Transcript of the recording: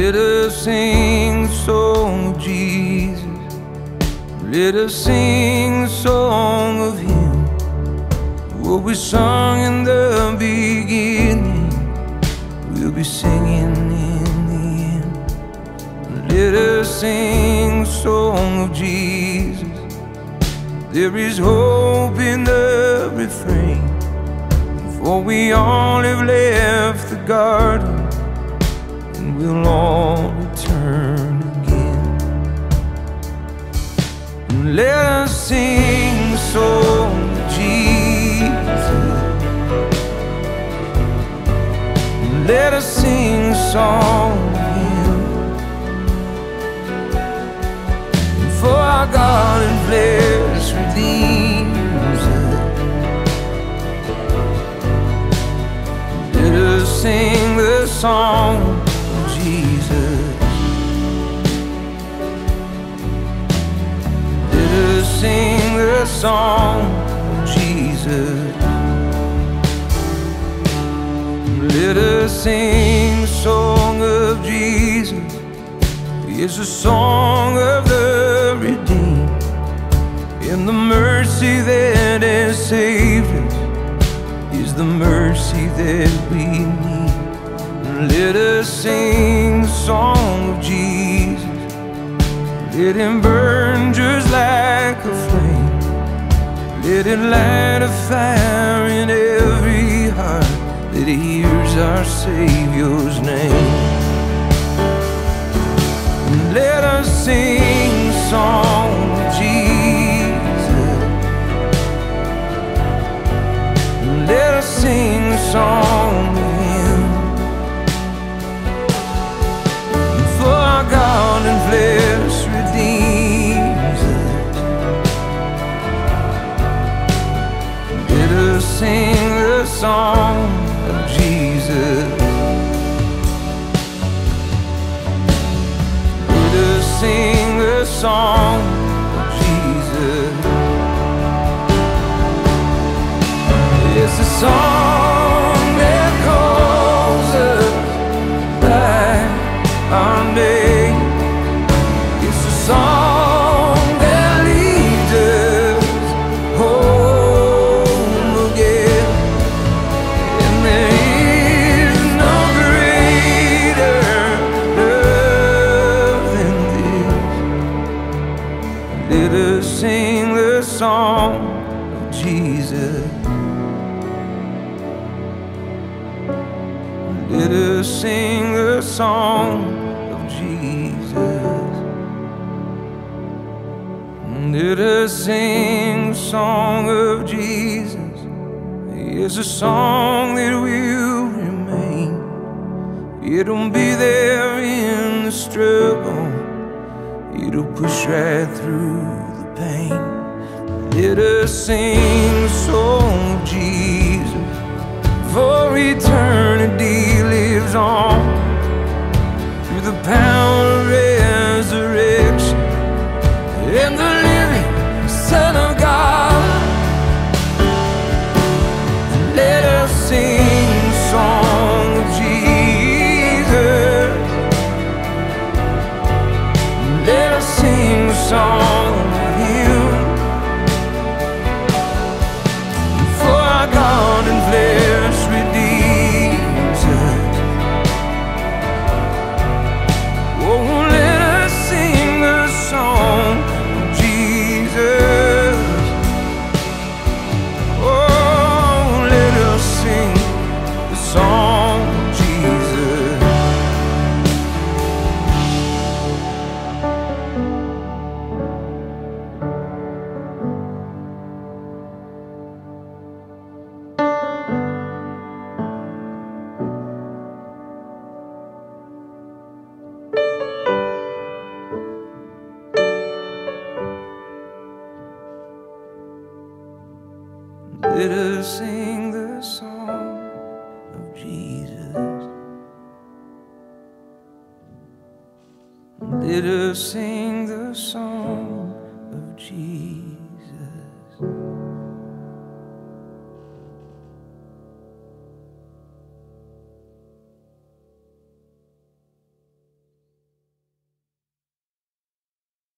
Let us sing the song of Jesus. Let us sing the song of Him. What we sung in the beginning, we'll be singing in the end. Let us sing the song of Jesus. There is hope in the refrain, for we all have left the garden, and we'll all return again. And let us sing the song of Jesus. And let us sing the song of Him. And for our God and flesh redeems us. Let us sing the song of Jesus. Let us sing the song of Jesus. Let us sing the song of Jesus. It's a song of the redeemed, and the mercy that has saved us is the mercy that we need. Let us sing the song of Jesus. Let Him burn just like a flame. Let it light a fire in every heart that hears our Savior's name. Let us sing the song of Jesus. Let us sing the song of Him. For our God and flesh redeems us. Let us sing the song of Jesus. Let us sing the song of Jesus. It's a song that calls us by our name. It's a song that leads us home again. And there is no greater love than this. Let us sing the song of Jesus. Let us sing the song of Jesus. Let us sing the song of Jesus. It's a song that will remain. It'll be there in the struggle. It'll push right through the pain. Let us sing the song of Jesus. For eternity lives on through the power of resurrection and the living Son of God. Let us sing the song of Jesus. Let us sing the song of Him. For our God and flesh redeems us. Oh, let us sing the song of Jesus. Oh, let us sing the song of Jesus. Let us sing the song of Jesus. Let us sing the song of Jesus.